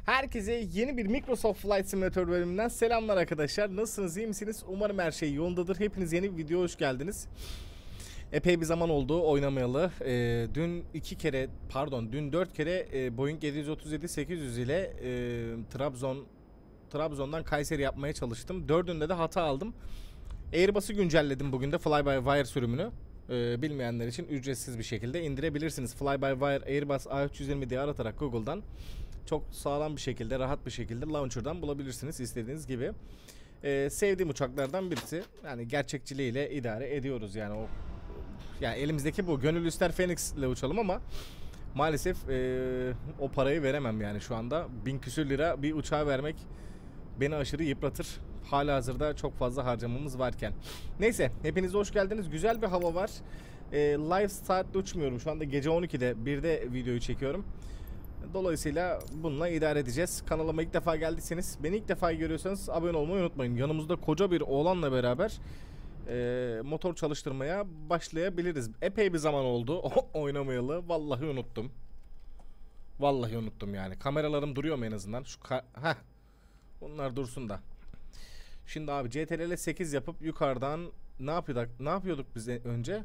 Herkese yeni bir Microsoft Flight Simulator bölümünden selamlar arkadaşlar. Nasılsınız, iyi misiniz? Umarım her şey yolundadır. Hepiniz yeni bir videoya hoş geldiniz. Epey bir zaman oldu oynamayalı. Dün 4 kere Boeing 737-800 ile Trabzon'dan Kayseri yapmaya çalıştım. Dördünde de hata aldım. Airbus'u güncelledim bugün de Fly-by-Wire sürümünü. Bilmeyenler için ücretsiz bir şekilde indirebilirsiniz. Fly-by-Wire Airbus A320 diye aratarak Google'dan çok sağlam bir şekilde, rahat bir şekilde launcher'dan bulabilirsiniz istediğiniz gibi. Sevdiğim uçaklardan birisi. Yani gerçekçiliğiyle idare ediyoruz yani o. Yani elimizdeki bu. Gönül ister Phoenix ile uçalım ama maalesef o parayı veremem yani şu anda. 1000 küsür lira bir uçağa vermek beni aşırı yıpratır. Halihazırda çok fazla harcamamız varken. Neyse, hepiniz hoş geldiniz. Güzel bir hava var. Live saatte uçmuyorum. Şu anda gece 12'de 1'de videoyu çekiyorum. Dolayısıyla bununla idare edeceğiz. Kanalıma ilk defa geldiyseniz, beni ilk defa görüyorsanız abone olmayı unutmayın. Yanımızda koca bir oğlanla beraber motor çalıştırmaya başlayabiliriz. Epey bir zaman oldu oynamayalı. Vallahi unuttum. Vallahi unuttum yani. Kameralarım duruyor mu en azından? Bunlar dursun da. Şimdi abi CTRL 8 yapıp yukarıdan ne yapıyorduk biz önce?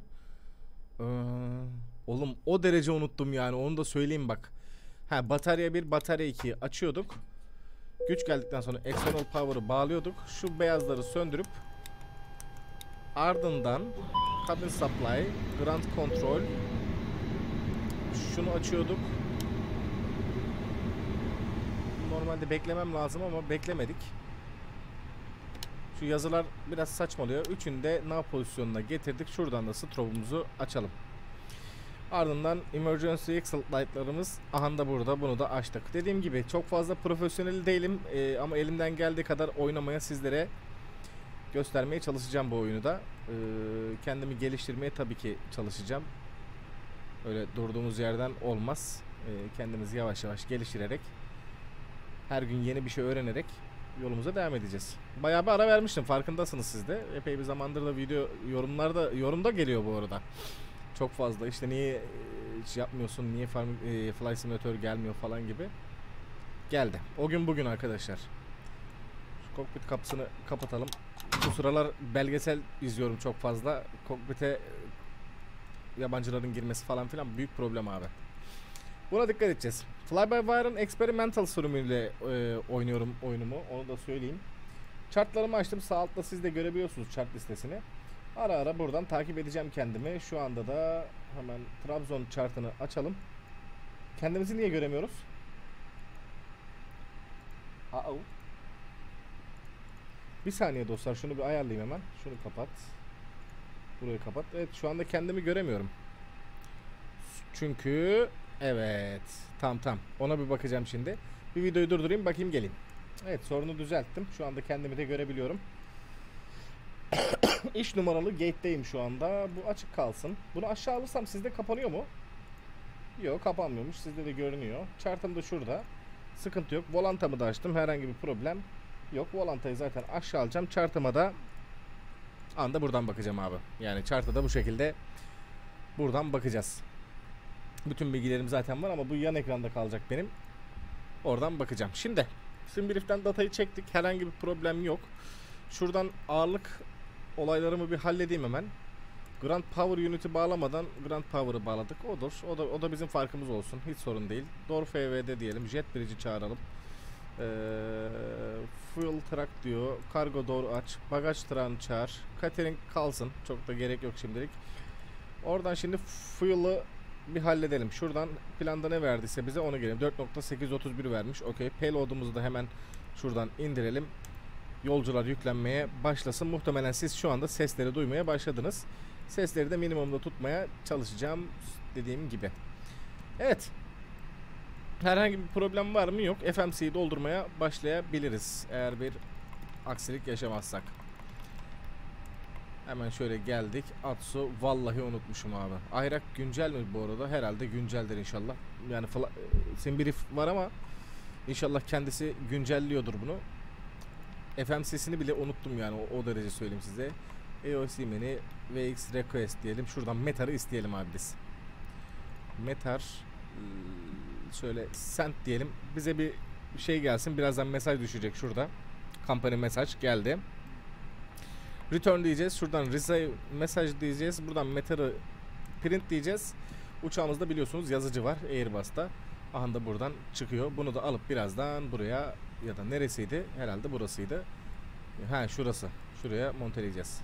Oğlum o derece unuttum yani, onu da söyleyeyim bak. Batarya 1, batarya 2 açıyorduk. Güç geldikten sonra external power'ı bağlıyorduk. Şu beyazları söndürüp ardından cabin supply, ground control, şunu açıyorduk. Normalde beklemem lazım ama beklemedik. Şu yazılar biraz saçmalıyor. Üçünü de nav pozisyonuna getirdik. Şuradan da strobumuzu açalım. Ardından emergency exit light'larımız aha da burada, bunu da açtık. Dediğim gibi çok fazla profesyonel değilim ama elimden geldiği kadar oynamaya, sizlere göstermeye çalışacağım bu oyunu da. Kendimi geliştirmeye tabii ki çalışacağım. Öyle durduğumuz yerden olmaz. Kendimizi yavaş yavaş geliştirerek, her gün yeni bir şey öğrenerek yolumuza devam edeceğiz. Bayağı bir ara vermiştim, farkındasınız siz de. Epey bir zamandır da video yorumda geliyor bu arada. Çok fazla işte niye hiç yapmıyorsun, niye Fly Simulator gelmiyor falan gibi. Geldi. O gün bugün arkadaşlar. Şu kokpit kapısını kapatalım. Bu sıralar belgesel izliyorum çok fazla. Kokpite yabancıların girmesi falan filan büyük problem abi. Buna dikkat edeceğiz. Fly-by-Wire'ın Experimental sürümüyle oynuyorum oyunumu. Onu da söyleyeyim. Chartlarımı açtım. Sağ altta siz de görebiliyorsunuz chart listesini. Ara ara buradan takip edeceğim kendimi. Şu anda da hemen Trabzon chartını açalım. Kendimizi niye göremiyoruz? Bir saniye dostlar, şunu bir ayarlayayım hemen. Şunu kapat. Burayı kapat. Evet, şu anda kendimi göremiyorum. Çünkü evet, tam ona bir bakacağım şimdi. Bir videoyu durdurayım, bakayım, geleyim. Evet, sorunu düzelttim. Şu anda kendimi de görebiliyorum. İş numaralı gate'deyim şu anda. Bu açık kalsın. Bunu aşağı alırsam sizde kapanıyor mu? Yok, kapanmıyormuş. Sizde de görünüyor. Chart'ım da şurada. Sıkıntı yok. Volantamı da açtım. Herhangi bir problem yok. Volantayı zaten aşağı alacağım. Chart'ıma da anda buradan bakacağım abi. Yani chart'a da bu şekilde buradan bakacağız. Bütün bilgilerim zaten var ama bu yan ekranda kalacak benim. Oradan bakacağım. Şimdi SimBrief'ten datayı çektik. Herhangi bir problem yok. Şuradan ağırlık olaylarımı bir halledeyim hemen. Ground Power Unit'i bağlamadan Ground Power'ı bağladık. Odur. O da bizim farkımız olsun. Hiç sorun değil. Door FV'de diyelim. Jet Bridge'i çağıralım. Fuel Truck diyor. Cargo Door aç. Bagaj Truck'ını çağır. Catering kalsın. Çok da gerek yok şimdilik. Oradan şimdi Fuel'ı bir halledelim. Şuradan planda ne verdiyse bize onu gelelim. 4.831 vermiş. Okey. Payload'umuzu da hemen şuradan indirelim. Yolcular yüklenmeye başlasın. Muhtemelen siz şu anda sesleri duymaya başladınız. Sesleri de minimumda tutmaya çalışacağım dediğim gibi. Evet. Herhangi bir problem var mı? Yok. FMC'yi doldurmaya başlayabiliriz. Eğer bir aksilik yaşamazsak. Hemen şöyle geldik. Atsu vallahi unutmuşum abi. Ayrak güncel mi bu arada? Herhalde günceldir inşallah. Yani SimBrief var ama inşallah kendisi güncelliyordur bunu. FMC'sini bile unuttum yani, o derece söyleyeyim size. EOC menü VX request diyelim. Şuradan Metar'ı isteyelim abi biz. Metar şöyle send diyelim. Bize bir şey gelsin. Birazdan mesaj düşecek şurada. Company mesaj geldi. Return diyeceğiz. Şuradan receive mesaj diyeceğiz. Buradan meta'ı print diyeceğiz. Uçağımızda biliyorsunuz yazıcı var Airbus'ta. Aha da buradan çıkıyor. Bunu da alıp birazdan buraya ya da neresiydi? Herhalde burasıydı. Ha şurası. Şuraya monteleyeceğiz.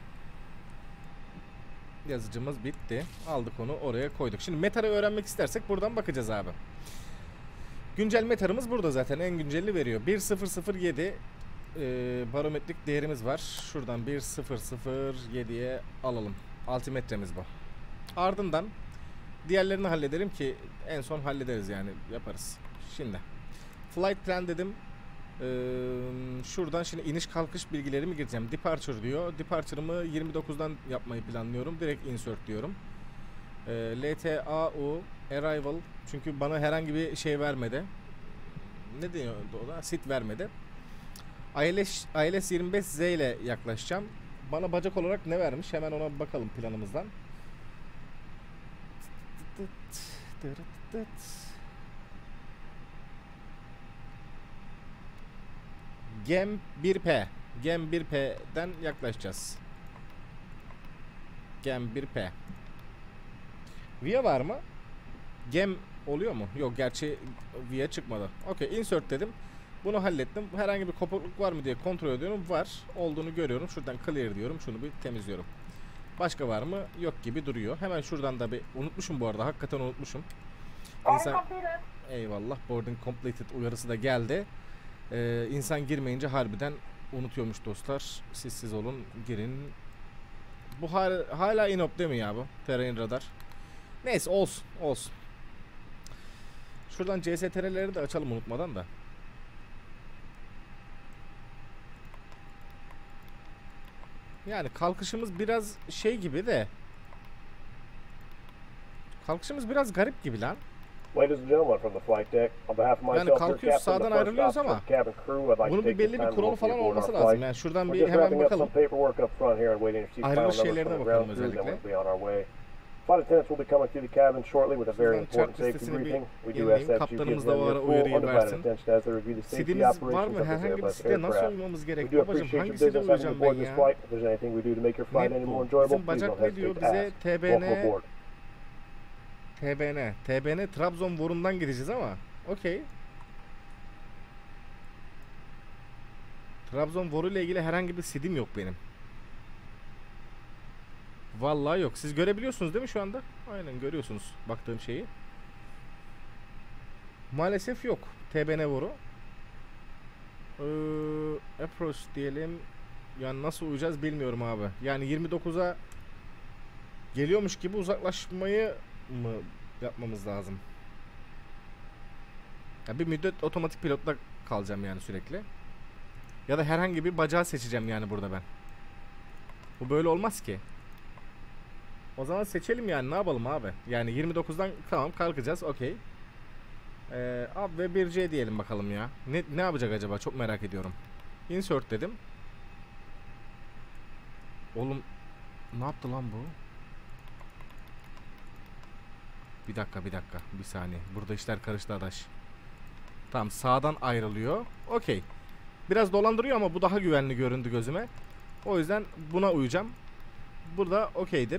Yazıcımız bitti. Aldık onu oraya koyduk. Şimdi metarı öğrenmek istersek buradan bakacağız abi. Güncel metarımız burada zaten. En günceli veriyor. 1007 barometrik değerimiz var. Şuradan 1007'ye alalım. Altimetremiz bu. Ardından diğerlerini halledelim ki en son hallederiz yani yaparız. Şimdi flight plan dedim. Şuradan şimdi iniş kalkış bilgilerimi gireceğim. Departure diyor. Departure'ımı 29'dan yapmayı planlıyorum. Direkt insert diyorum. LTAU arrival, çünkü bana herhangi bir şey vermedi. Ne diyor o da? Sit vermedi. ILS 25Z ile yaklaşacağım. Bana bacak olarak ne vermiş? Hemen ona bir bakalım planımızdan. Gem 1P. Gem 1P'den yaklaşacağız. Gem 1P. VIA var mı? Gem oluyor mu? Yok, gerçi VIA çıkmadı. Okey, insert dedim. Bunu hallettim. Herhangi bir kopukluk var mı diye kontrol ediyorum. Var. Olduğunu görüyorum. Şuradan clear diyorum. Şunu bir temizliyorum. Başka var mı? Yok gibi duruyor. Hemen şuradan da bir unutmuşum bu arada. Hakikaten unutmuşum. İnsan... Eyvallah. Boarding completed uyarısı da geldi. İnsan girmeyince harbiden unutuyormuş dostlar. Siz olun. Girin. Bu hala inop değil mi ya bu? Terrain radar. Neyse olsun. Olsun. Şuradan CSTR'leri de açalım unutmadan da. Yani kalkışımız biraz şey gibi de. Kalkışımız biraz garip gibi lan. Yani kalkıyoruz, sağdan ayrılıyoruz ama bunun bir belli bir kuralı falan olması lazım. Yani şuradan bir hemen bakalım. Ayrılış şeylerine bakalım özellikle. Flight attendants will be coming through the cabin shortly with a very important safety briefing. We do ask that you give them your full undivided attention as they review the safety operations of this Airbus aircraft. We do appreciate your business having aboard this flight. If there's anything we do to make your flight any more enjoyable, please don't hesitate to ask. Welcome aboard. TBN Trabzonvorum'dan gideceğiz ama okey. Trabzonvoru ile ilgili herhangi bir sidim yok benim. Vallahi yok. Siz görebiliyorsunuz değil mi şu anda? Aynen görüyorsunuz baktığım şeyi. Maalesef yok. TBN voru. Approach diyelim. Yani nasıl uyacağız bilmiyorum abi. Yani 29'a geliyormuş gibi uzaklaşmayı mı yapmamız lazım? Ya bir müddet otomatik pilotla kalacağım yani sürekli. Ya da herhangi bir bacağı seçeceğim yani burada ben. Bu böyle olmaz ki. O zaman seçelim yani, ne yapalım abi? Yani 29'dan tamam kalkacağız, okey. Abi ve 1C diyelim bakalım ya. Ne yapacak acaba, çok merak ediyorum. Insert dedim. Oğlum ne yaptı lan bu? Bir dakika bir saniye. Burada işler karıştı adaş. Tamam, sağdan ayrılıyor. Okey. Biraz dolandırıyor ama bu daha güvenli göründü gözüme. O yüzden buna uyacağım. Burada okeydir.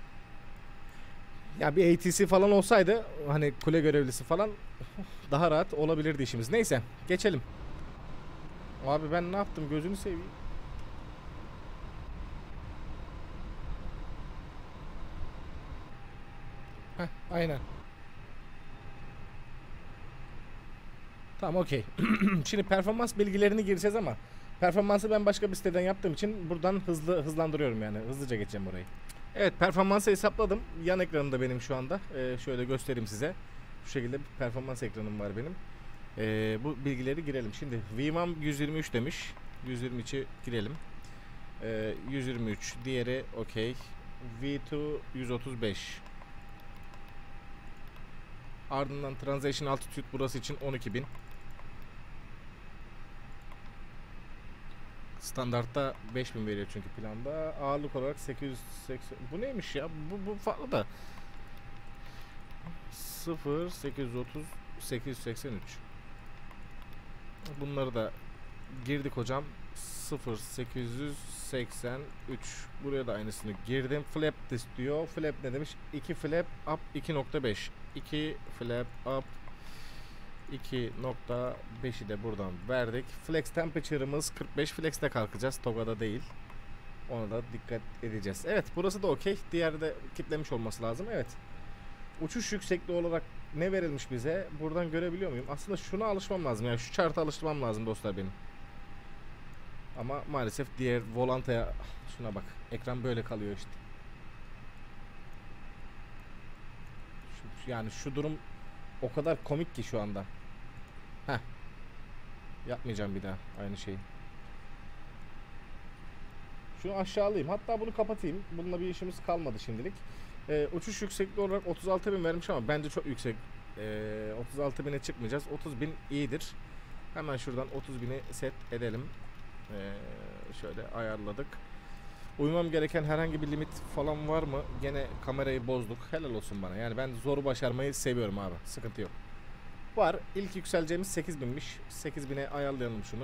Ya bir ATC falan olsaydı, hani kule görevlisi falan, daha rahat olabilirdi işimiz. Neyse geçelim. Abi ben ne yaptım, gözünü seveyim. Heh, aynen. Tamam okey. Şimdi performans bilgilerini gireceğiz ama performansı ben başka bir siteden yaptığım için buradan hızlandırıyorum yani. Hızlıca geçeceğim orayı. Evet, performansı hesapladım. Yan ekranında benim şu anda. Şöyle göstereyim size. Şu şekilde bir performans ekranım var benim. Bu bilgileri girelim. Şimdi VMAM 123 demiş. 123'ü girelim. 123. Diğeri okey. V2 135. Ardından Transition Altitude burası için 12.000. Standartta 5000 veriyor çünkü planda. Ağırlık olarak 880. Bu neymiş ya? Bu farklı da. 0 830 883. Bunları da girdik hocam. 0883. Buraya da aynısını girdim. Flap disk diyor. Flap ne demiş? 2 flap up 2.5. 2 flap up 2.5'i de buradan verdik. Flex temperature'ımız 45. Flex'te kalkacağız. Toga'da değil. Ona da dikkat edeceğiz. Evet, burası da okey. Diğeri de kitlemiş olması lazım. Evet. Uçuş yüksekliği olarak ne verilmiş bize? Buradan görebiliyor muyum? Aslında şuna alışmam lazım. Yani şu chart'a alıştırmam lazım dostlar benim. Ama maalesef diğer volantaya, şuna bak. Ekran böyle kalıyor işte. Yani şu durum o kadar komik ki şu anda. Heh. Yapmayacağım bir daha aynı şeyi. Şunu aşağı alayım. Hatta bunu kapatayım. Bununla bir işimiz kalmadı şimdilik. Uçuş yüksekliği olarak 36.000 vermiş ama bence çok yüksek. 36.000'e çıkmayacağız. 30.000 iyidir. Hemen şuradan 30.000'i set edelim. Şöyle ayarladık. Uymam gereken herhangi bir limit falan var mı? Gene kamerayı bozduk. Helal olsun bana. Yani ben zoru başarmayı seviyorum abi. Sıkıntı yok. Var. İlk yükseleceğimiz 8.000'miş. 8.000'e ayarlayalım şunu.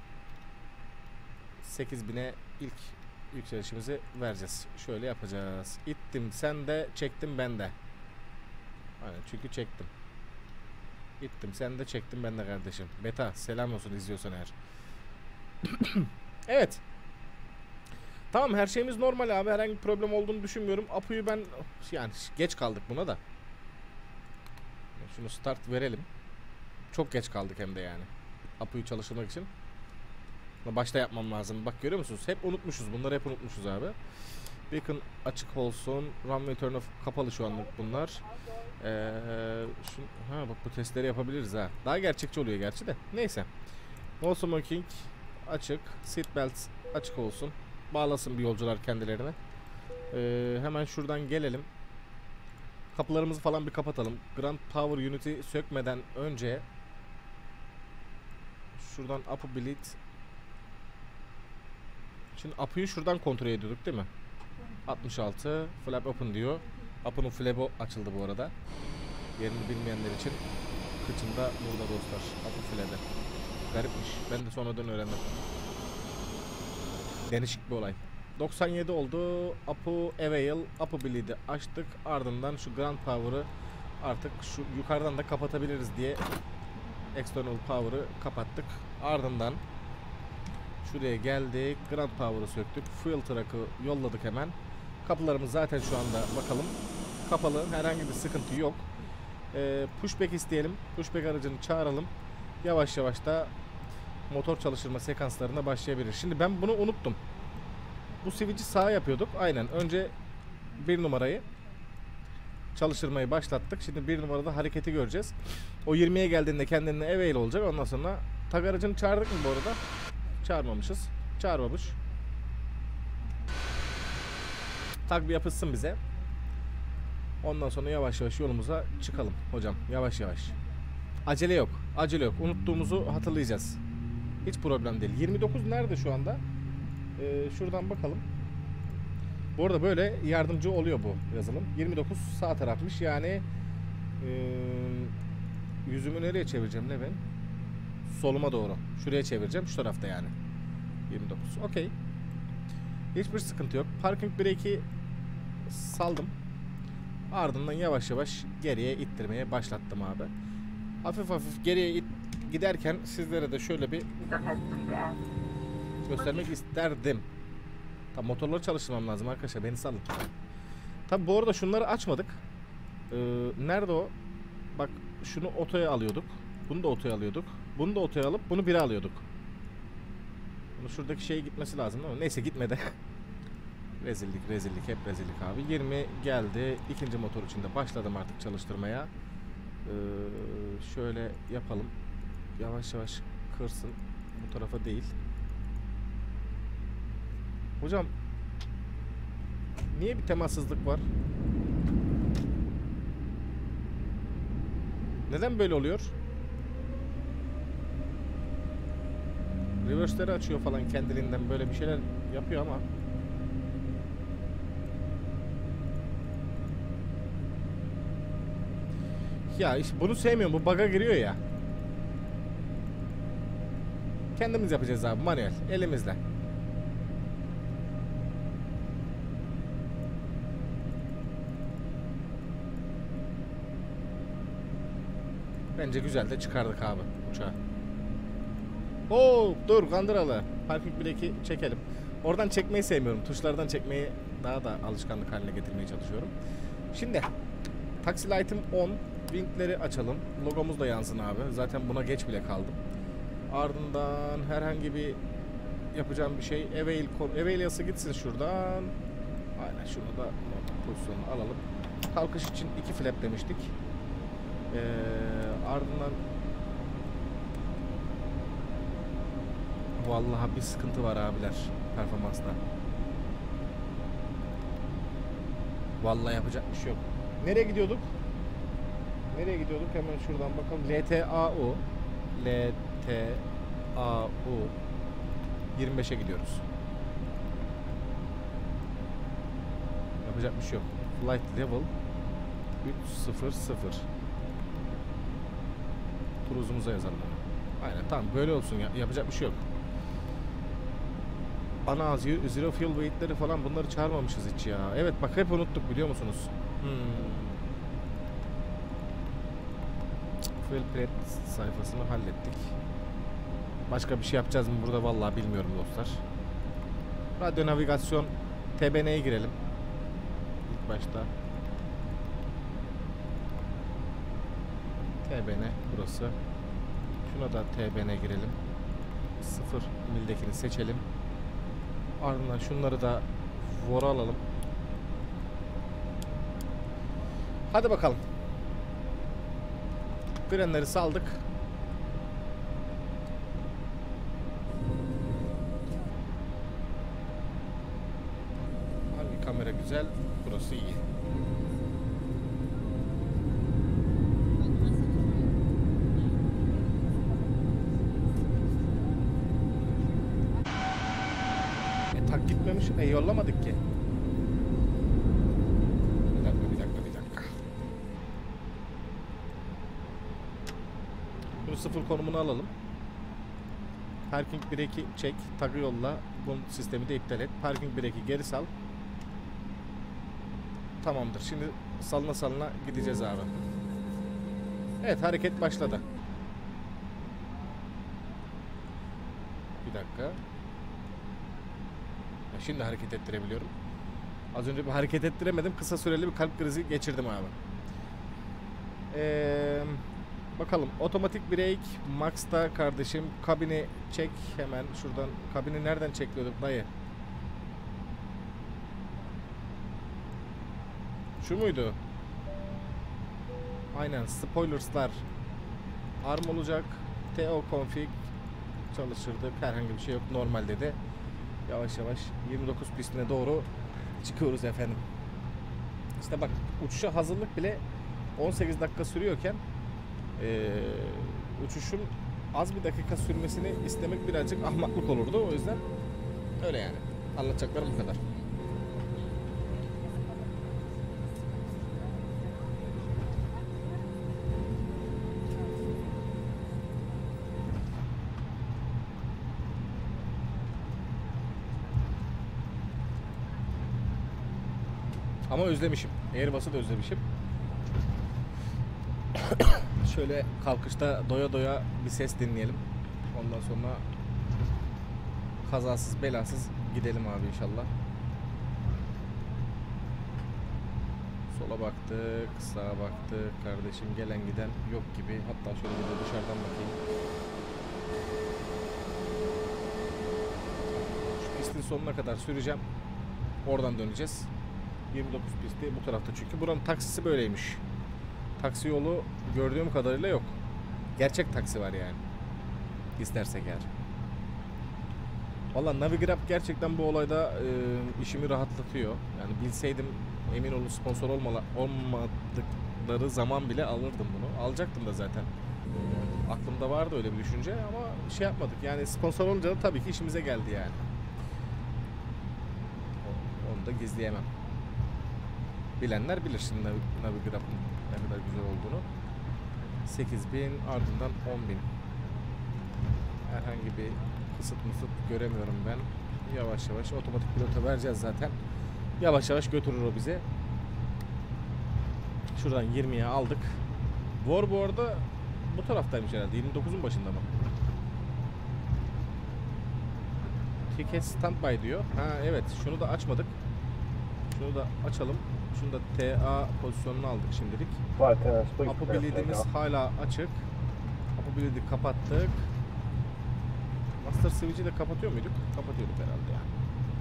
8.000'e ilk yükselişimizi vereceğiz. Şöyle yapacağız. İttim sen de, çektim ben de. Aynen, çünkü çektim. İttim sen de, çektim ben de kardeşim. Beta selam olsun izliyorsan eğer. Evet. Tamam, her şeyimiz normal abi. Herhangi bir problem olduğunu düşünmüyorum. Apu'yu ben yani geç kaldık buna da. Şunu start verelim. Çok geç kaldık hem de yani. Apu'yu çalıştırmak için. Başta yapmam lazım. Bak görüyor musunuz? Hep unutmuşuz. Bunları hep unutmuşuz abi. Beacon açık olsun. Runway turn off kapalı şu anlık bunlar. Bak bu testleri yapabiliriz ha. Daha gerçekçi oluyor gerçi de. Neyse. No smoking açık. Seat belt açık olsun. Bağlasın bir yolcular kendilerine. Hemen şuradan gelelim. Kapılarımızı falan bir kapatalım. Grand Power Unit'i sökmeden önce şuradan up'ı bleed. Şimdi up'ı şuradan kontrol ediyorduk değil mi? 66 flap open diyor. Up'ın flap'ı açıldı bu arada. Yerini bilmeyenler için kıçında burada dostlar. Up'ı flap'ı. Garipmiş. Ben de sonradan öğrendim. Değişik bir olay. 97 oldu. Up'ı avail, up'ı bleed'i açtık. Ardından şu Grand Power'ı artık şu yukarıdan da kapatabiliriz diye external power'ı kapattık. Ardından şuraya geldik. Grand Power'ı söktük. Fuel truck'ı yolladık hemen. Kapılarımız zaten şu anda bakalım kapalı. Herhangi bir sıkıntı yok. Pushback isteyelim. Pushback aracını çağıralım. Yavaş yavaş da motor çalıştırma sekanslarına başlayabilir. Şimdi ben bunu unuttum. Bu switch'i sağa yapıyorduk. Aynen. Önce bir numarayı çalıştırmayı başlattık. Şimdi bir numarada hareketi göreceğiz. O 20'ye geldiğinde kendine avail olacak. Ondan sonra tag aracını çağırdık mı bu arada? Çağırmamışız. Çağırmamış. Tag bir yapışsın bize. Ondan sonra yavaş yavaş yolumuza çıkalım hocam. Yavaş yavaş. Acele yok. Acele yok. Unuttuğumuzu hatırlayacağız. Hiç problem değil. 29 nerede şu anda? Şuradan bakalım. Bu arada böyle yardımcı oluyor bu yazılım. 29 sağ tarafmış. Yani yüzümü nereye çevireceğim ne ben? Soluma doğru. Şuraya çevireceğim. Şu tarafta yani. 29. Okey. Hiçbir sıkıntı yok. Parking brake'i saldım. Ardından yavaş yavaş geriye ittirmeye başlattım abi. Hafif hafif geriye giderken sizlere de şöyle bir göstermek isterdim. Tam motorları çalıştırmam lazım arkadaşlar. Beni salın. Tabi bu arada şunları açmadık. Nerede o? Bak şunu otoya alıyorduk. Bunu da otoya alıyorduk. Bunu da otoya alıp bunu 1'e alıyorduk. Bunu şuradaki şeye gitmesi lazım ama neyse gitmedi. Rezillik rezillik hep rezillik abi. 20 geldi. İkinci motor içinde başladım artık çalıştırmaya. Şöyle yapalım. Yavaş yavaş kırsın. Bu tarafa değil. Hocam niye bir temassızlık var? Neden böyle oluyor? Reverse'leri açıyor falan kendiliğinden böyle bir şeyler yapıyor ama ya işte bunu sevmiyorum. Bu bug'a giriyor ya. Kendimiz yapacağız abi, manuel, elimizle. Bence güzel de çıkardık abi uçağı. Oo, dur Kandıralı. Parking break'i çekelim. Oradan çekmeyi sevmiyorum. Tuşlardan çekmeyi daha da alışkanlık haline getirmeye çalışıyorum. Şimdi taksi light'ım 10. Wing'leri açalım. Logomuz da yansın abi. Zaten buna geç bile kaldım. Ardından herhangi bir yapacağım bir şey. Evail yası gitsin şuradan. Aynen, şunu da pozisyonunu alalım. Kalkış için 2 flap demiştik. Ardından vallahi bir sıkıntı var abiler performansta. Vallahi yapacak bir şey yok. Nereye gidiyorduk? Nereye gidiyorduk? Hemen şuradan bakalım. LTAU 25'e gidiyoruz. Yapacak bir şey yok. Flight level 300. Cruise'umuza yazalım onu. Aynen, tamam, böyle olsun ya. Yapacak bir şey yok. Ana zero fuel weight'leri falan, bunları çağırmamışız hiç ya. Evet bak, hep unuttuk biliyor musunuz? Fuel plate sayfasını hallettik. Başka bir şey yapacağız mı burada, vallahi bilmiyorum dostlar. Radyo navigasyon TBN'ye girelim. İlk başta TBN burası. Şuna da TBN girelim. 0 mildekini seçelim. Ardından şunları da vora alalım. Hadi bakalım. Frenleri saldık. Hangi kamera güzel? Burası iyi. Tak gitmemiş. Yollamadık ki. Bir dakika. Bunu 0 konumunu alalım. Parking break'i çek. Tagı yolla. Bu sistemi de iptal et. Parking break'i geri sal. Tamamdır. Şimdi salına gideceğiz abi. Evet, hareket başladı. Bir dakika. Şimdi hareket ettirebiliyorum. Az önce bir hareket ettiremedim. Kısa süreli bir kalp krizi geçirdim abi. Bakalım. Otomatik brake Max'ta kardeşim. Kabini çek hemen şuradan. Kabini nereden çekliyorduk dayı? Şu muydu? Aynen. Spoilers'lar arm olacak. TO config çalıştırdık. Herhangi bir şey yok. Normalde de yavaş yavaş 29 pistine doğru çıkıyoruz efendim. İşte bak, uçuşa hazırlık bile 18 dakika sürüyorken uçuşun az bir dakika sürmesini istemek birazcık ahmaklık olurdu. O yüzden öyle yani. Anlatacaklarım bu kadar. Ama özlemişim. Airbus'u da özlemişim. Şöyle kalkışta doya doya bir ses dinleyelim. Ondan sonra kazasız belasız gidelim abi inşallah. Sola baktık, sağa baktık. Kardeşim gelen giden yok gibi. Hatta şöyle bir de dışarıdan bakayım. Şu pistin sonuna kadar süreceğim. Oradan döneceğiz. 29 pisti bu tarafta çünkü. Buranın taksisi böyleymiş. Taksi yolu gördüğüm kadarıyla yok. Gerçek taksi var yani. İstersek eğer. Valla Navigrab gerçekten bu olayda işimi rahatlatıyor. Yani bilseydim, emin olun, sponsor olmadıkları zaman bile alırdım bunu. Alacaktım da zaten. Aklımda vardı öyle bir düşünce ama şey yapmadık. Yani sponsor olunca da tabii ki işimize geldi yani. Onu da gizleyemem. Bilenler bilir şimdi Navigrab'ın ne kadar güzel olduğunu. 8.000 ardından 10.000. Herhangi bir kısıt göremiyorum ben. Yavaş yavaş otomatik pilota vereceğiz zaten. Yavaş yavaş götürür o bize. Şuradan 20'ye aldık. War bu arada bu taraftaymış herhalde. 29'un başında mı? Ticket standby diyor. Ha evet, şunu da açmadık. Şunu da açalım. Şunu da TA pozisyonunu aldık şimdilik. Upper bleed'imiz hala açık. Upper bleed'i kapattık. Master switch'i de kapatıyor muyduk? Kapatıyorduk herhalde yani.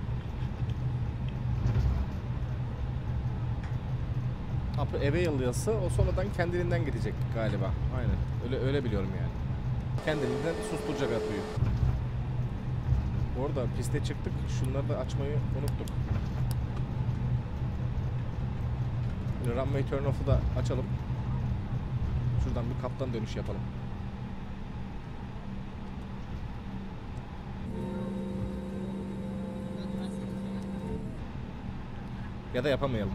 Upper avail yazısı o sonradan kendiliğinden gidecek galiba. Aynen. Öyle biliyorum yani. Kendiliğinden susturacak atıyı. Bu arada piste çıktık. Şunları da açmayı unuttuk. Runway turn off'u da açalım. Şuradan bir kaptan dönüş yapalım. Ya da yapamayalım.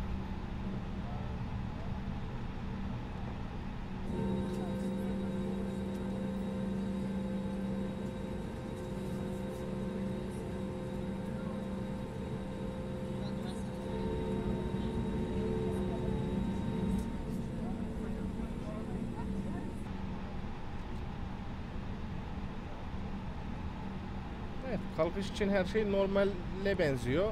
Evet, kalkış için her şey normale benziyor.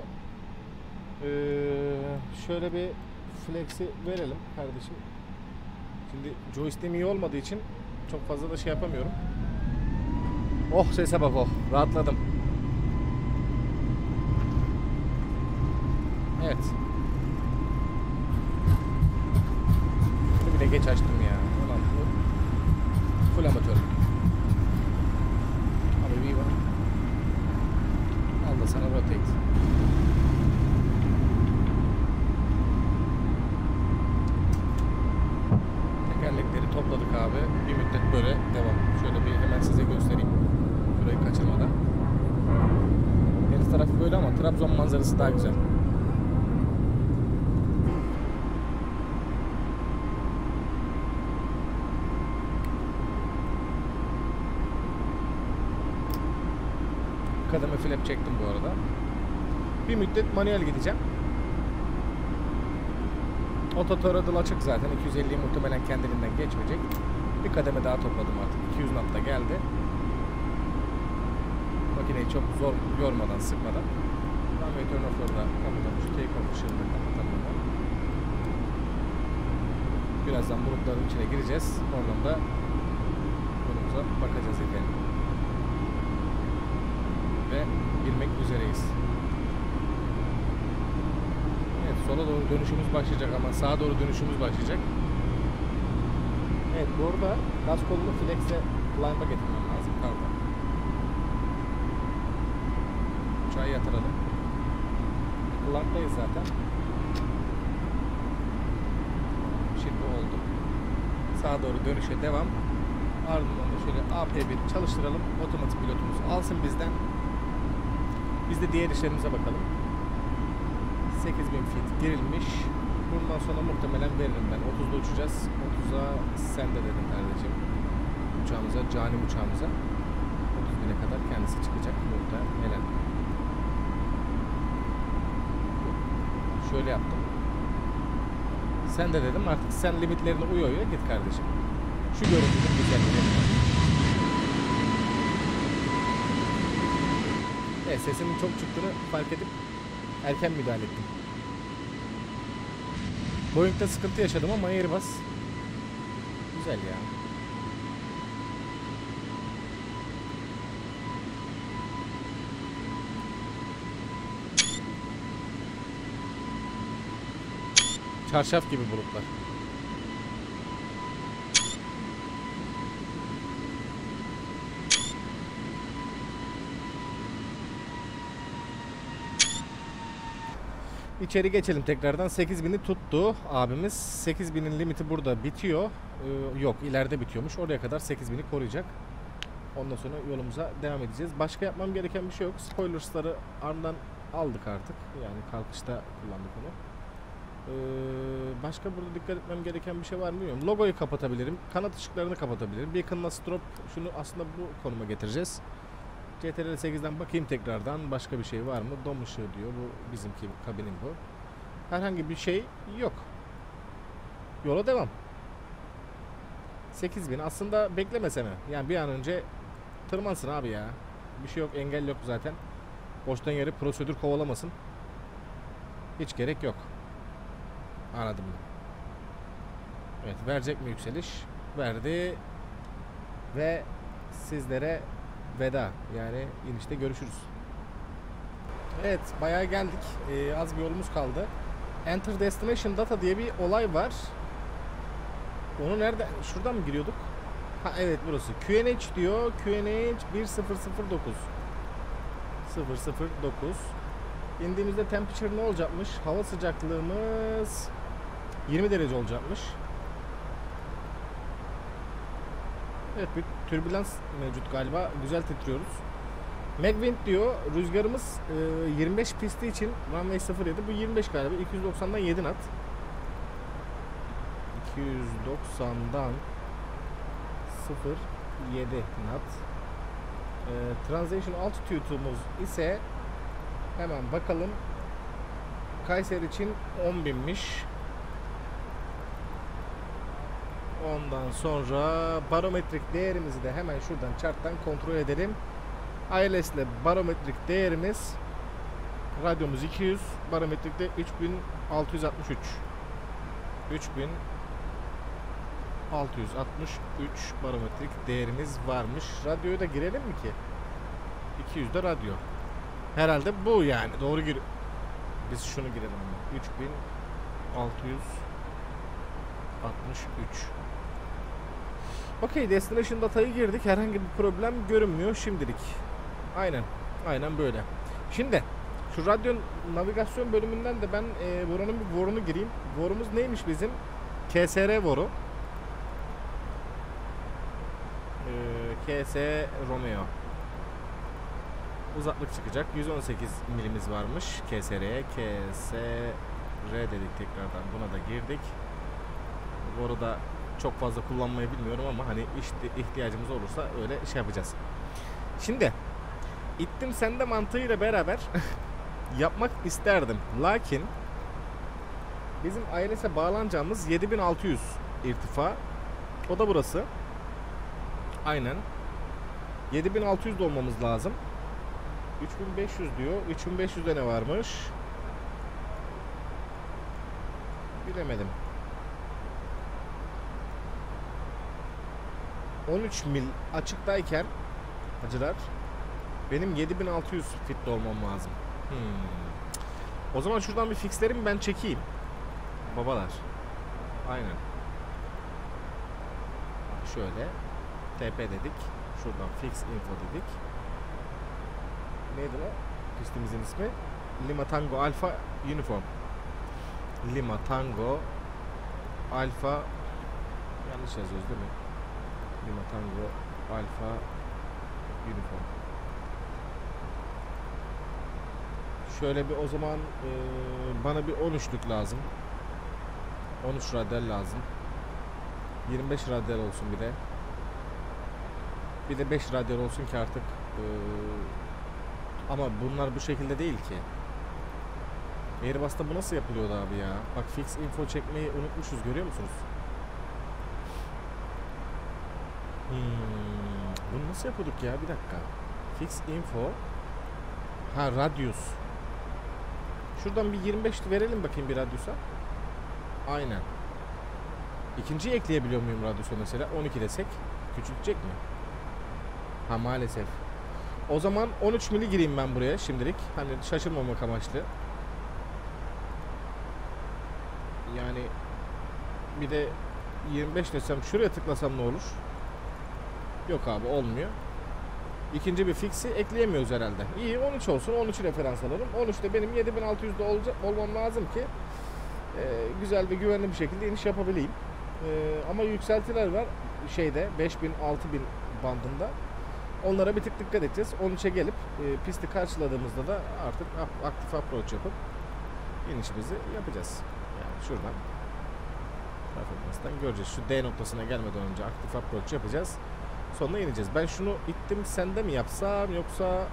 Şöyle bir flex'i verelim kardeşim. Şimdi joystick'im iyi olmadığı için çok fazla da şey yapamıyorum. Oh, sese bak, oh, rahatladım. Evet. Bir de geç açtım ya. Ulan bu full amatör. Abi bir bak. Al da sana rotate. Tekerlekleri topladık abi. Bir müddet böyle devam. Şöyle bir hemen size göstereyim. Burayı kaçırmadan. Deniz tarafı böyle ama Trabzon manzarası daha güzel. Kademe flap çektim bu arada. Bir müddet manuel gideceğim. Auto throttle açık zaten. 250'yi muhtemelen kendiliğinden geçmeyecek. Bir kademe daha topladım artık. 200 knot'ta geldi. Makineyi çok zor yormadan, sıkmadan. Runway turn off'ları da kapatalım. Şu take off ışığını da kapatalım. Birazdan bulutların içine gireceğiz. Oradan da yolumuza bakacağız efendim. Ve girmek üzereyiz. Evet, sola doğru dönüşümüz başlayacak ama sağa doğru dönüşümüz başlayacak. Evet, bu arada gaz kolunu flex'e climb'a getirmem lazım karda. Uçağı yatıralım. Climb'dayız zaten. Şimdi oldu. Sağa doğru dönüşe devam. Ardından da şöyle AP1 çalıştıralım. Otomatik pilotumuz alsın bizden. Biz de diğer işlerimize bakalım. 8000 feet girilmiş. Bundan sonra muhtemelen veririm ben. 30'da uçacağız. 30'a sen de dedim kardeşim. Uçağımıza, canim uçağımıza. 30.000'e kadar kendisi çıkacak. Muhtemelen. Şöyle yaptım. Sen de dedim, artık sen limitlerine uya git kardeşim. Şu görüntünün güzelliğine bak. Evet, sesimin çok çıktığını fark edip erken müdahale ettim. Boeing'de sıkıntı yaşadım ama Airbus güzel ya. Çarşaf gibi bulutlar. İçeri geçelim tekrardan. 8000'i tuttu abimiz. 8000'in limiti burada bitiyor. Yok, ileride bitiyormuş. Oraya kadar 8000'i koruyacak. Ondan sonra yolumuza devam edeceğiz. Başka yapmam gereken bir şey yok. Spoilers'ları ardından aldık artık. Yani kalkışta kullandık onu. Başka burada dikkat etmem gereken bir şey var mı bilmiyorum. Logoyu kapatabilirim. Kanat ışıklarını kapatabilirim. Beacon'la strop, şunu aslında bu konuma getireceğiz. CTRL 8'den bakayım tekrardan. Başka bir şey var mı? Dom ışığı diyor. Bu bizimki kabinin bu. Herhangi bir şey yok. Yola devam. 8000 aslında beklemesene. Yani bir an önce tırmansın abi ya. Bir şey yok, engel yok zaten. Boştan yere prosedür kovalamasın. Hiç gerek yok. Anladım mı? Evet, verecek mi yükseliş? Verdi. Ve sizlere veda. Yani inişte görüşürüz. Evet, bayağı geldik. Az bir yolumuz kaldı. Enter Destination Data diye bir olay var. Onu nerede? Şuradan mı giriyorduk? Ha evet, burası. QNH diyor. QNH 10009. 009. İndiğimizde temperature ne olacakmış? Hava sıcaklığımız 20 derece olacakmış. Evet, bir türbülans mevcut galiba. Güzel titriyoruz. Megwind diyor. Rüzgarımız 25 pisti için runway 07. Bu 25 galiba. 290'dan 7 knot. 290'dan 0.7 knot. Transition altitude'umuz ise hemen bakalım. Kayseri için 10.000'miş. Ondan sonra barometrik değerimizi de hemen şuradan charttan kontrol edelim. ILS ile barometrik değerimiz, radyomuz 200, barometrikte 3663. 3663 barometrik değerimiz varmış. Radyoya da girelim mi ki? 200'de radyo. Herhalde bu yani. Doğru gir. Biz şunu girelim ama. 3663. Okey, Destination Data'yı girdik. Herhangi bir problem görünmüyor şimdilik. Aynen böyle. Şimdi şu radyo navigasyon bölümünden de ben buranın bir vorunu gireyim. Vorumuz neymiş bizim? KSR voru. KS Romeo. Uzaklık çıkacak. 118 milimiz varmış KSR'ye. KSR dedik tekrardan. Buna da girdik. Voru da çok fazla kullanmayı bilmiyorum ama hani işte ihtiyacımız olursa öyle şey yapacağız. Şimdi ittim sende mantığıyla beraber yapmak isterdim. Lakin bizim ILS'e bağlanacağımız 7600 irtifa. O da burası. Aynen. 7600 olmamız lazım. 3500 diyor. 3500'de ne varmış? Bilemedim. 13 mil açıktayken hacılar benim 7600 fitte olmam lazım. O zaman şuradan bir fixlerimi ben çekeyim. Babalar. Aynen. Şöyle TP dedik. Şuradan fix info dedik. Neydi o? Pistimizin ismi Lima Tango Alpha Uniform. Lima Tango Alpha, yanlış yazıyoruz değil mi? Lima Tango Alpha Uniform. Şöyle bir o zaman bana bir 13'lük lazım. 13 radyal lazım. 25 radyal olsun bir de. Bir de 5 radyal olsun ki artık ama bunlar bu şekilde değil ki. Airbus'ta bu nasıl yapılıyordu abi ya? Bak, fix info çekmeyi unutmuşuz, görüyor musunuz? Bunu nasıl yapıyorduk ya? Bir dakika. Fix info. Ha, radius. Şuradan bir 25 verelim bakayım bir radiusa. Aynen. İkinciyi ekleyebiliyor muyum radiusa mesela? 12 desek. Küçültecek mi? Ha, maalesef. O zaman 13 mili gireyim ben buraya şimdilik. Hani şaşırmamak amaçlı. Yani bir de 25 desem, şuraya tıklasam ne olur? Yok abi, olmuyor. İkinci bir fix'i ekleyemiyoruz herhalde. İyi, 13 olsun. 13'ü referans alalım. 13'te benim 7600'de olmam lazım ki güzel ve güvenli bir şekilde iniş yapabileyim. Ama yükseltiler var şeyde 5000-6000 bandında. Onlara bir tık dikkat edeceğiz. 13'e gelip pisti karşıladığımızda da artık aktif approach yapıp inişimizi yapacağız. Yani şuradan performanstan göreceğiz. Şu D noktasına gelmeden önce aktif approach yapacağız. Sonra ineceğiz. Ben şunu ittim sende mi yapsam yoksa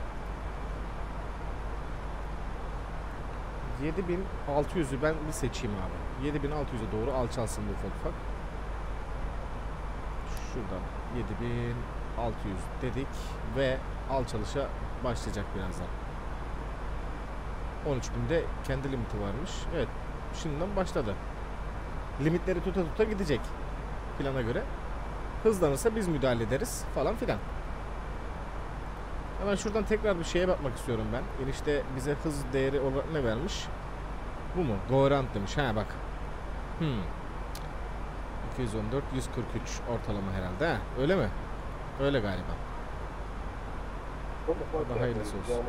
7600'ü ben bir seçeyim abi. 7600'e doğru alçalsın bu ufak ufak. Şuradan 7600 dedik ve alçalışa başlayacak birazdan. 13.000'de kendi limiti varmış. Evet, şimdiden başladı. Limitleri tuta tuta gidecek plana göre. Hızlanırsa biz müdahale ederiz falan filan. Hemen şuradan tekrar bir şeye bakmak istiyorum ben. İnişte bize hız değeri olarak ne vermiş? Bu mu? Goerant demiş. Ha bak. 214, 143 ortalama herhalde. Ha, öyle mi? Öyle galiba. Daha hayırlısı olsun.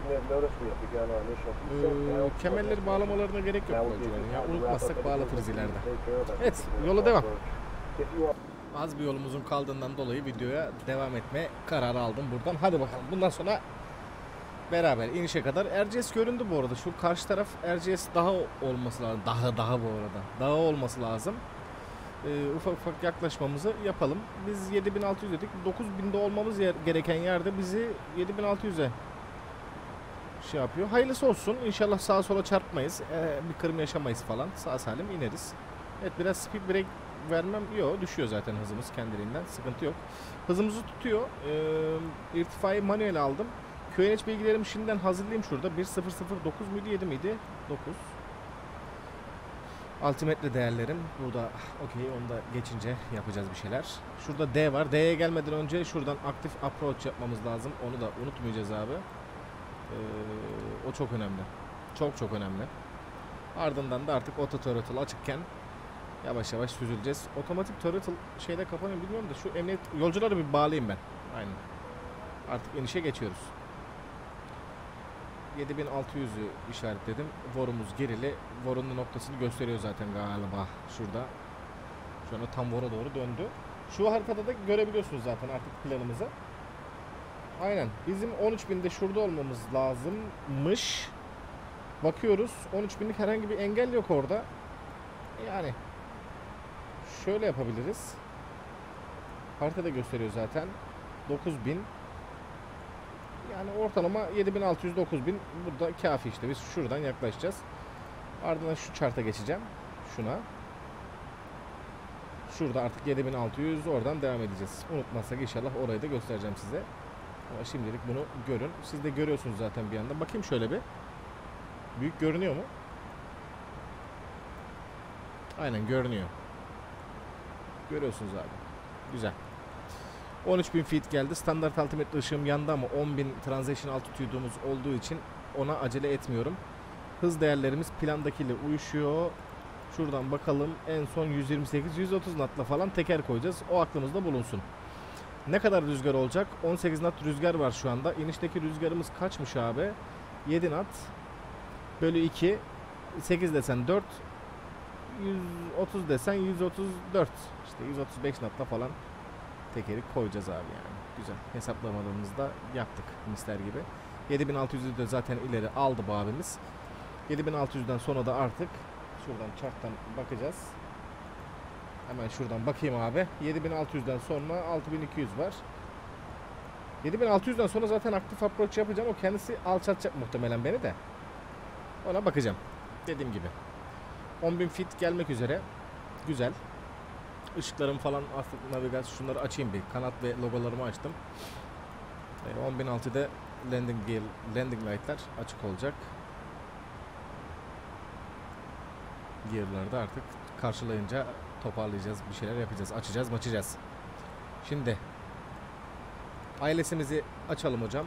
Kemerleri bağlamalarına gerek yok yolcuların ya. Unutmazsak bağlatırız ileride. Evet, yola devam. Az bir yolumuzun kaldığından dolayı videoya devam etme kararı aldım buradan. Hadi bakalım. Bundan sonra beraber inişe kadar. Erciyes göründü bu arada. Şu karşı taraf Erciyes daha olması lazım. Daha bu arada. Daha olması lazım. Ufak ufak yaklaşmamızı yapalım. Biz 7600 dedik. 9000'de olmamız gereken yerde bizi 7600'e şey yapıyor. Hayırlısı olsun. İnşallah sağa sola çarpmayız. Bir kırım yaşamayız falan. Sağ salim ineriz. Evet, biraz speed break vermem. Yok, düşüyor zaten hızımız kendiliğinden. Sıkıntı yok. Hızımızı tutuyor. İrtifayı manuel aldım. QNH bilgilerimi şimdiden hazırlayayım şurada. 1009 muydu 7 miydi? 9. Altimetre değerlerim burada. Okey, onu da geçince yapacağız bir şeyler. Şurada D var. D'ye gelmeden önce şuradan aktif approach yapmamız lazım. Onu da unutmayacağız abi. O çok önemli. Çok önemli. Ardından da artık auto throttle açıkken yavaş yavaş süzüleceğiz. Otomatik throttle şeyde kapanıyor bilmiyorum da şu emniyet yolcuları bir bağlayayım ben. Aynen. Artık inişe geçiyoruz. 7600'ü işaretledim. Vorumuz gerili. Vorunun noktasını gösteriyor zaten galiba şurada. Şu anda tam vora doğru döndü. Şu haritada da görebiliyorsunuz zaten artık planımızı. Aynen. Bizim 13.000'de şurada olmamız lazımmış. Bakıyoruz. 13.000'lik herhangi bir engel yok orada. Yani şöyle yapabiliriz. Haritada gösteriyor zaten. 9000. Yani ortalama 7600-9000 burada kafi işte. Biz şuradan yaklaşacağız. Ardından şu chart'a geçeceğim. Şuna. Şurada artık 7600, oradan devam edeceğiz. Unutmazsak inşallah orayı da göstereceğim size. Ama şimdilik bunu görün. Siz de görüyorsunuz zaten bir yandan. Bakayım şöyle bir. Büyük görünüyor mu? Aynen görünüyor. Görüyorsunuz abi. Güzel. 13.000 feet geldi. Standart altimetre ışığım yandı ama 10.000 transition altitude'umuz olduğu için ona acele etmiyorum. Hız değerlerimiz plandakiyle uyuşuyor. Şuradan bakalım. En son 128-130 knotla falan teker koyacağız. O aklımızda bulunsun. Ne kadar rüzgar olacak? 18 knot rüzgar var şu anda. İnişteki rüzgarımız kaçmış abi? 7 knot bölü 2. 8 desen 4. 130 desen 134. İşte 135 knotla falan tekeri koyacağız abi yani. Güzel. Hesaplamalarımızı da yaptık misler gibi. 7600'ü de zaten ileri aldı bu abimiz. 7600'den sonra da artık şuradan chart'tan bakacağız. Hemen şuradan bakayım abi. 7600'den sonra 6200 var. 7600'den sonra zaten aktif approach yapacağım. O kendisi alçaltacak muhtemelen beni de. Ona bakacağım. Dediğim gibi. 10.000 feet gelmek üzere. Güzel. Işıklarım falan artık navigasyon şunları açayım bir. Kanat ve logolarımı açtım. 10.006'da landing light'lar açık olacak. Gear'ları da artık karşılayınca toparlayacağız, bir şeyler yapacağız, açacağız. Şimdi ailesimizi açalım hocam.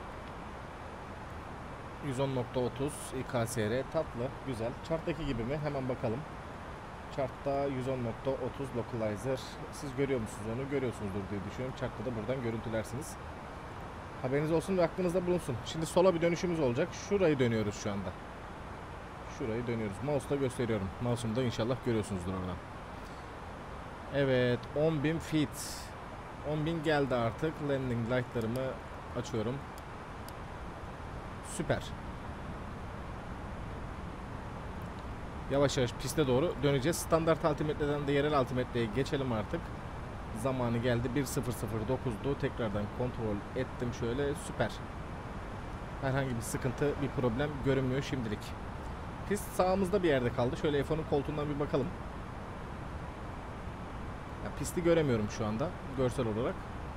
110.30 İKSR tatlı, güzel. Chart'taki gibi mi? Hemen bakalım. Chart'ta 110.30 localizer. Siz görüyor musunuz onu? Görüyorsunuzdur diye düşünüyorum. Chart'ta da buradan görüntülersiniz. Haberiniz olsun ve aklınızda bulunsun. Şimdi sola bir dönüşümüz olacak. Şurayı dönüyoruz şu anda. Şurayı dönüyoruz. Mouse'la gösteriyorum. Mouse'umu da inşallah görüyorsunuzdur oradan. Evet. 10.000 feet. 10.000 geldi artık. Landing light'larımı açıyorum. Süper. Yavaş yavaş piste doğru döneceğiz. Standart altimetreden de yerel altimetreye geçelim artık. Zamanı geldi. 1.009'du. Tekrardan kontrol ettim şöyle. Süper. Herhangi bir sıkıntı, bir problem görünmüyor şimdilik. Pist sağımızda bir yerde kaldı. Şöyle F10'un koltuğundan bir bakalım. Ya, pisti göremiyorum şu anda görsel olarak.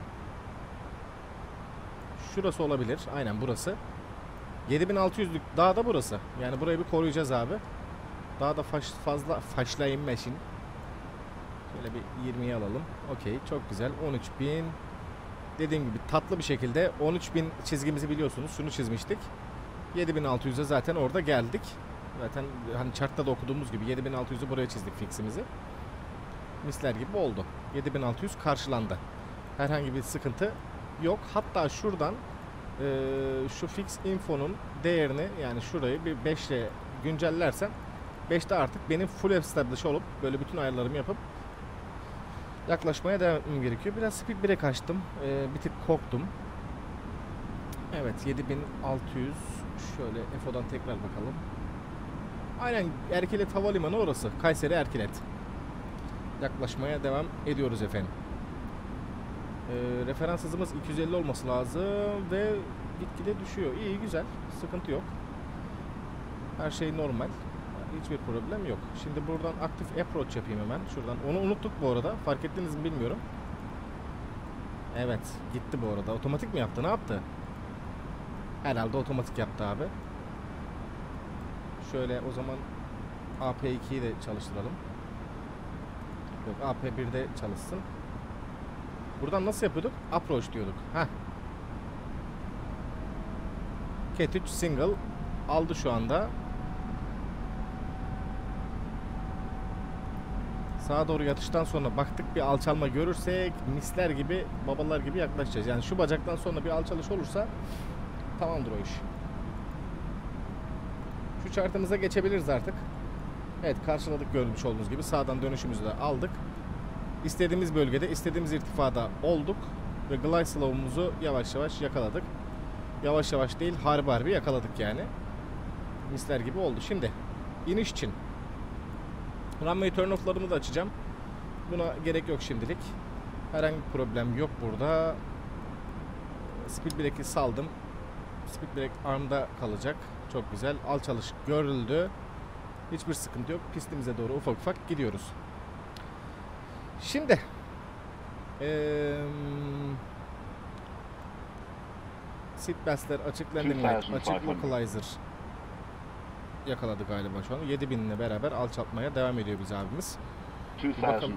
Şurası olabilir. Aynen burası. 7600'lük dağ da burası. Yani burayı bir koruyacağız abi. Daha da fazla faşlayayım meşin. Şöyle bir 20'yi alalım. Okey, çok güzel. 13.000. Dediğim gibi tatlı bir şekilde 13.000 çizgimizi biliyorsunuz. Şunu çizmiştik. 7.600'e zaten orada geldik. Zaten hani chartta da okuduğumuz gibi 7.600'ü buraya çizdik fiximizi. Misler gibi oldu. 7.600 karşılandı. Herhangi bir sıkıntı yok. Hatta şuradan şu fix info'nun değerini, yani şurayı bir 5 ile güncellersem 5'te artık benim full establish olup böyle bütün ayarlarımı yapıp yaklaşmaya devam etmem gerekiyor. Biraz speed break açtım. Bir tık korktum. Evet, 7600. Şöyle FO'dan tekrar bakalım. Aynen, Erkilet Havalimanı orası. Kayseri Erkilet. Yaklaşmaya devam ediyoruz efendim. Referans hızımız 250 olması lazım ve gitgide düşüyor. İyi, güzel. Sıkıntı yok. Her şey normal. Hiçbir problem yok. Şimdi buradan aktif approach yapayım hemen. Şuradan. Onu unuttuk bu arada. Fark ettiniz mi bilmiyorum. Evet. Gitti bu arada. Otomatik mi yaptı? Ne yaptı? Herhalde otomatik yaptı abi. Şöyle o zaman AP2'yi de çalıştıralım. Yok, AP1'de çalışsın. Buradan nasıl yapıyorduk? Approach diyorduk. Heh. Cat 3 single aldı şu anda. Sağa doğru yatıştan sonra baktık bir alçalma görürsek misler gibi, babalar gibi yaklaşacağız. Yani şu bacaktan sonra bir alçalış olursa tamamdır o iş. Şu chartımıza geçebiliriz artık. Evet, karşıladık görmüş olduğunuz gibi. Sağdan dönüşümüzü de aldık. İstediğimiz bölgede, istediğimiz irtifada olduk. Ve glide slow'umuzu yavaş yavaş yakaladık. Yavaş yavaş değil, harbi yakaladık yani. Misler gibi oldu. Şimdi iniş için runway turn off'larımı da açacağım. Buna gerek yok şimdilik. Herhangi bir problem yok burada. Speed brake'i saldım. Speed brake arm'da kalacak. Çok güzel. Alçalış görüldü. Hiçbir sıkıntı yok. Pistimize doğru ufak ufak gidiyoruz. Şimdi seatbelt'ler açık, landing light açık, localizer yakaladı galiba şu an. 7000 ile beraber alçaltmaya devam ediyor biz abimiz. 2500.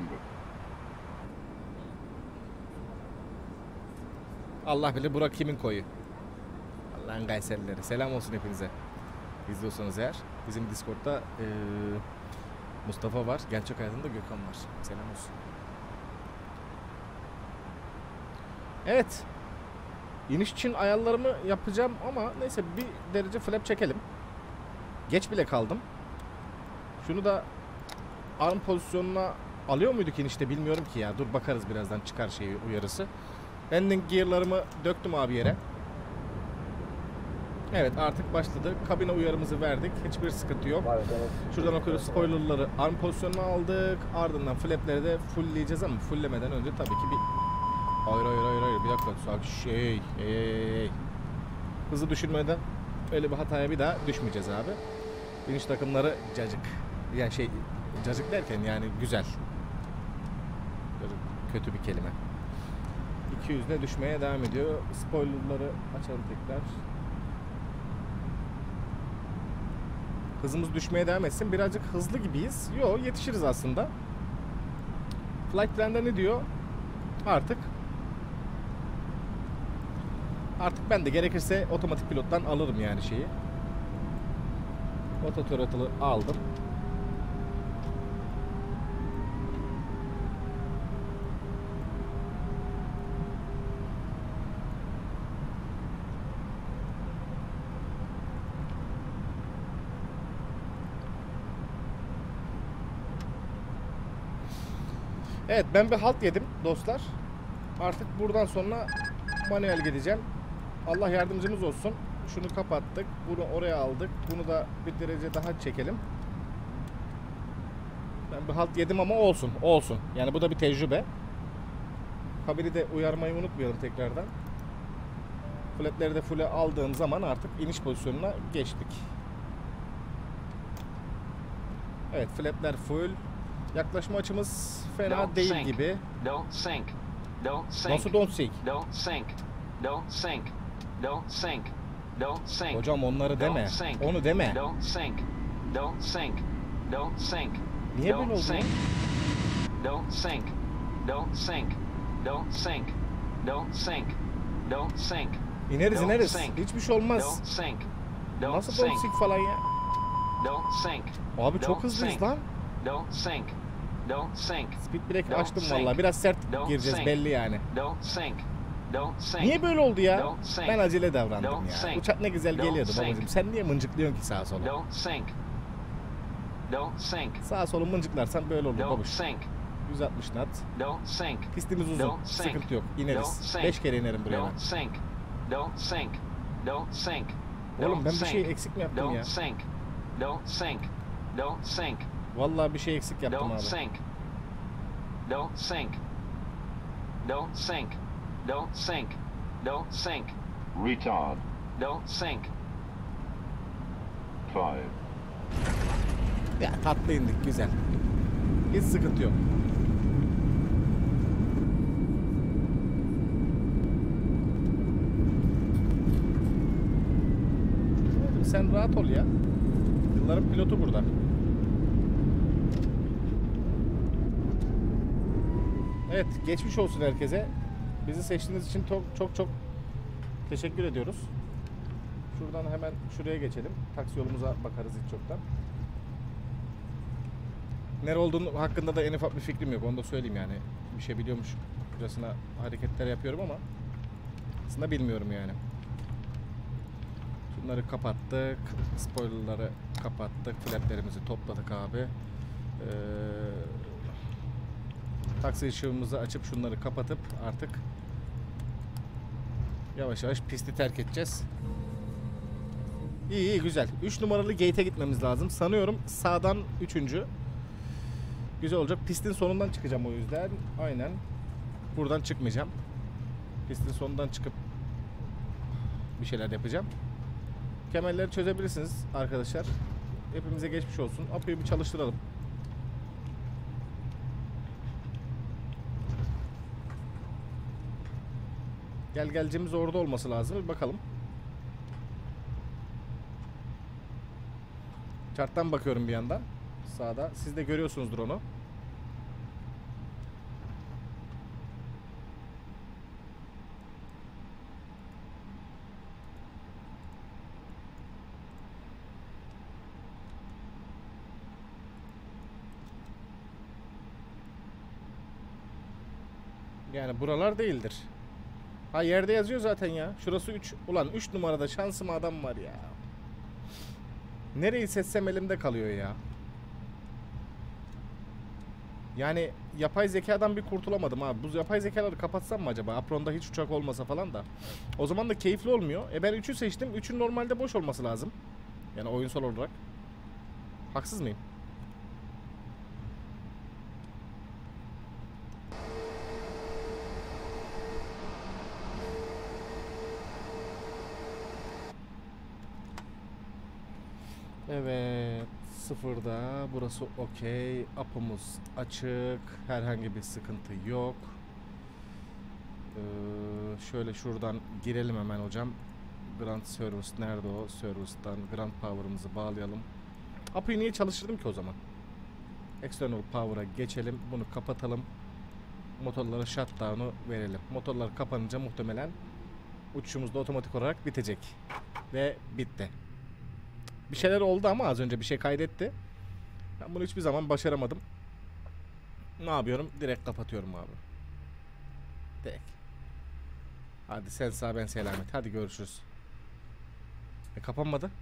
Allah bilir Burak kimin koyu. Allah'ın Kayserileri. Selam olsun hepinize. İzliyorsanız eğer. Bizim Discord'da Mustafa var. Gerçek hayatında Gökhan var. Selam olsun. Evet. İniş için ayarlarımı yapacağım ama neyse bir derece flap çekelim. Geç bile kaldım. Şunu da arm pozisyonuna alıyor muyduk inişte bilmiyorum ki ya. Dur bakarız birazdan, çıkar şeyi uyarısı. Landing gear'larımı döktüm abi yere. Evet, artık başladı. Kabine uyarımızı verdik. Hiçbir sıkıntı yok. Şuradan okuyoruz. Spoiler'ları arm pozisyonuna aldık. Ardından flap'leri de fullleyeceğiz ama fulllemeden önce tabii ki bir... Hayır. Bir dakika. Hey. Hızı düşürmeden öyle bir hataya bir daha düşmeyeceğiz abi. İniş takımları cacık. Yani cacık derken yani güzel. Kötü bir kelime. 200'de düşmeye devam ediyor. Spoiler'ları açalım tekrar. Hızımız düşmeye devam etsin. Birazcık hızlı gibiyiz. Yo, yetişiriz aslında. Flight plan'da ne diyor? Artık ben de gerekirse otomatik pilottan alırım yani şeyi. Auto throttle'ı aldım. Evet, ben bir halt yedim dostlar. Artık buradan sonra manuel gideceğim. Allah yardımcımız olsun. Şunu kapattık. Bunu oraya aldık. Bunu da bir derece daha çekelim. Ben bir halt yedim ama olsun. Yani bu da bir tecrübe. Kabini de uyarmayı unutmayalım tekrardan. Flapleri de full'e aldığım zaman artık iniş pozisyonuna geçtik. Evet, flapler full. Yaklaşma açımız fena değil gibi. Don't sink. Don't sink. Nasıl don't sink? Don't sink. Don't sink. Don't sink. Don't sink. Hocam onları deme. Don't sink. Onu deme. Don't sink. Don't sink. Don't sink. Niye böyle Don't oldu? sink. Don't sink. Don't sink. Don't sink. Don't sink. Don't sink. İneriz Don't ineriz. sink. Hiçbir şey olmaz. Don't sink. Don't Nasıl sink. don't sink falan ya? Don't sink. Abi çok Don't hızlıyız sink. lan. Don't sink. Don't sink. Speed break Don't açtım sink. vallahi. Biraz sert Don't gireceğiz sink. belli yani. Don't sink. Don't sink. Niye böyle oldu ya? Don't sink. Ben acele davrandım Don't ya. sink. Uçak ne güzel Don't geliyordu sink. babacığım. Sen niye mıncıklıyorsun ki sağa sola? Don't sink. Don't sink. Sağa sola mıncıklarsan böyle olur Don't babuş. sink. 160 knot. Don't sink. Pistimiz uzun. Don't sink. Sıkıntı yok. Don't İneriz. sink. 5 kere inerim buraya ben. Don't sink. Don't sink. Don't sink. Oğlum Don't ben bir şey sink. eksik mi yaptım ya? Don't sink. Don't sink. Don't sink. Vallahi bir şey eksik yaptım Don't abi. sink. Don't sink. Don't sink. Don't sink. Don't sink. Retard. Don't sink. 5. Ya tatlı indik güzel. Hiç sıkıntı yok. Oğlum sen rahat ol ya. Yılların pilotu burada. Evet, geçmiş olsun herkese. Bizi seçtiğiniz için çok teşekkür ediyoruz. Şuradan hemen şuraya geçelim. Taksi yolumuza bakarız hiç yoktan. Nere olduğunu hakkında da en ufak bir fikrim yok. Onu da söyleyeyim yani. Bir şey biliyormuşçasına hareketler yapıyorum ama aslında bilmiyorum yani. Şunları kapattık. Spoilerları kapattık. Flaplerimizi topladık abi. Taksi ışığımızı açıp şunları kapatıp artık yavaş yavaş pisti terk edeceğiz. İyi güzel. 3 numaralı gate'e gitmemiz lazım. Sanıyorum sağdan 3. Güzel olacak. Pistin sonundan çıkacağım o yüzden. Aynen. Buradan çıkmayacağım. Pistin sonundan çıkıp bir şeyler yapacağım. Kemerleri çözebilirsiniz arkadaşlar. Hepimize geçmiş olsun. Apo'yu bir çalıştıralım. Geleceğimiz orada olması lazım. Bir bakalım. Chart'tan bakıyorum bir yandan. Sağda. Siz de görüyorsunuzdur onu. Yani buralar değildir. Ha yerde yazıyor zaten ya. Şurası 3. Ulan 3 numarada şansım adam var ya. Nereyi seçsem elimde kalıyor ya. Yani yapay zekadan bir kurtulamadım abi. Bu yapay zekaları kapatsam mı acaba? Apron'da hiç uçak olmasa falan da. O zaman da keyifli olmuyor. Ben 3'ü seçtim. 3'ün normalde boş olması lazım. Yani oyunsal olarak. Haksız mıyım? Evet, sıfırda. Burası okey. Apımız açık. Herhangi bir sıkıntı yok. Şöyle şuradan girelim hemen hocam. Grand Service nerede o? Service'dan Grand Power'ımızı bağlayalım. Apıyı niye çalıştırdım ki o zaman? External Power'a geçelim. Bunu kapatalım. Motorlara shutdown'u verelim. Motorlar kapanınca muhtemelen uçuşumuz da otomatik olarak bitecek. Ve bitti. Bir şeyler oldu ama az önce bir şey kaydetti. Ben bunu hiçbir zaman başaramadım. Ne yapıyorum? Direkt kapatıyorum abi. Direkt. Hadi sen sağ ben selamet. Hadi görüşürüz. Kapanmadı.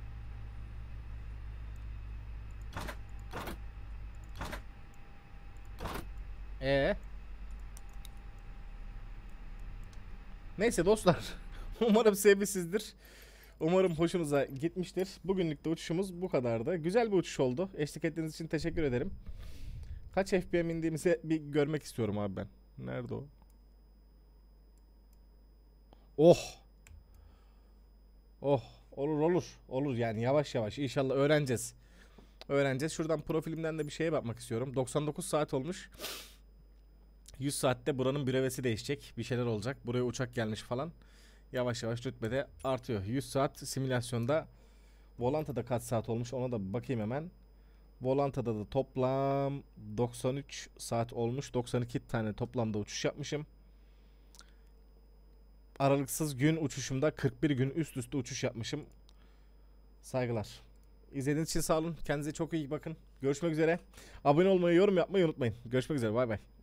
Neyse dostlar. Umarım sevmişsinizdir. Umarım hoşunuza gitmiştir. Bugünlük de uçuşumuz bu kadardı. Güzel bir uçuş oldu. Eşlik ettiğiniz için teşekkür ederim. Kaç FPM indiğimizi bir görmek istiyorum abi ben. Nerede o? Oh. Oh. Olur olur. Olur yani yavaş yavaş. İnşallah öğreneceğiz. Öğreneceğiz. Şuradan profilimden de bir şeye bakmak istiyorum. 99 saat olmuş. 100 saatte buranın brevesi değişecek. Bir şeyler olacak. Buraya uçak gelmiş falan. Yavaş yavaş rütbede artıyor. 100 saat simülasyonda. Volanta'da kaç saat olmuş ona da bakayım hemen. Volanta'da da toplam 93 saat olmuş. 92 tane toplamda uçuş yapmışım. Aralıksız gün uçuşumda 41 gün üst üste uçuş yapmışım. Saygılar. İzlediğiniz için sağ olun. Kendinize çok iyi bakın. Görüşmek üzere. Abone olmayı, yorum yapmayı unutmayın. Görüşmek üzere. Bay bay.